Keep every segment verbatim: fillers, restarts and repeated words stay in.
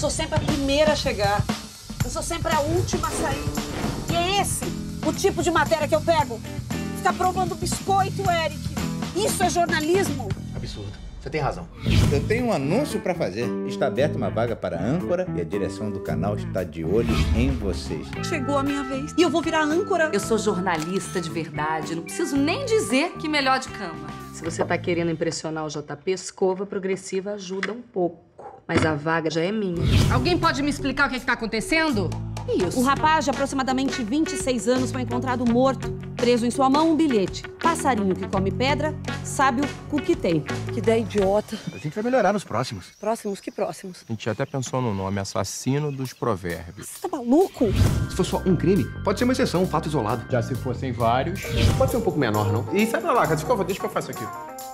sou sempre a primeira a chegar. Eu sou sempre a última a sair. E é esse o tipo de matéria que eu pego? Ficar provando biscoito, Eric. Isso é jornalismo? Absurdo. Você tem razão. Eu tenho um anúncio para fazer. Está aberta uma vaga para âncora e a direção do canal está de olho em vocês. Chegou a minha vez. E eu vou virar âncora. Eu sou jornalista de verdade. Não preciso nem dizer que melhor de cama. Se você tá querendo impressionar o J P, escova progressiva ajuda um pouco. Mas a vaga já é minha. Alguém pode me explicar o que, que tá acontecendo? Isso. Um rapaz de aproximadamente vinte e seis anos foi encontrado morto. Preso em sua mão um bilhete. Passarinho que come pedra, sabe o que tem. Que ideia idiota. A gente vai melhorar nos próximos. Próximos? Que próximos? A gente até pensou no nome Assassino dos Provérbios. Você tá maluco? Se for só um crime, pode ser uma exceção, um fato isolado. Já se fossem vários... Pode ser um pouco menor, não? E sai pra lá, cadê a escova? Deixa que eu faço aqui.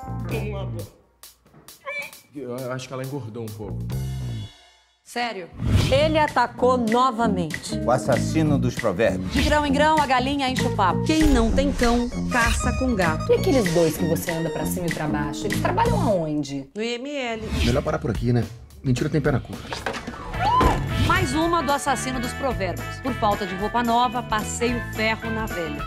Eu acho que ela engordou um pouco. Sério? Ele atacou novamente. O assassino dos provérbios. De grão em grão, a galinha enche o papo. Quem não tem cão, caça com gato. E aqueles dois que você anda pra cima e pra baixo? Eles trabalham aonde? No I M L. Melhor parar por aqui, né? Mentira tem pé na curva. Mais uma do assassino dos provérbios. Por falta de roupa nova, passei o ferro na velha.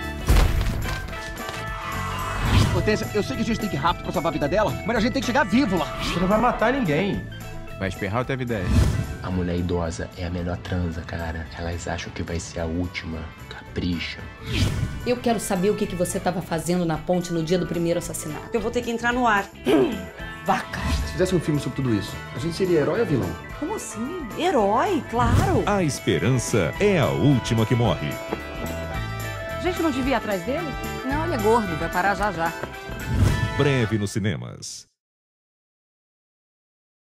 Hortência, eu sei que a gente tem que ir rápido pra salvar a vida dela, mas a gente tem que chegar vivo lá. Você não vai matar ninguém. Vai esperar ou teve ideia? A mulher idosa é a melhor transa, cara. Elas acham que vai ser a última. Capricha. Eu quero saber o que, que você tava fazendo na ponte no dia do primeiro assassinato. Eu vou ter que entrar no ar. Vaca! Se fizesse um filme sobre tudo isso, a gente seria herói ou vilão? Como assim? Herói, claro. A esperança é a última que morre. A gente não devia ir atrás dele? Não, ele é gordo, vai parar já já. Breve nos cinemas.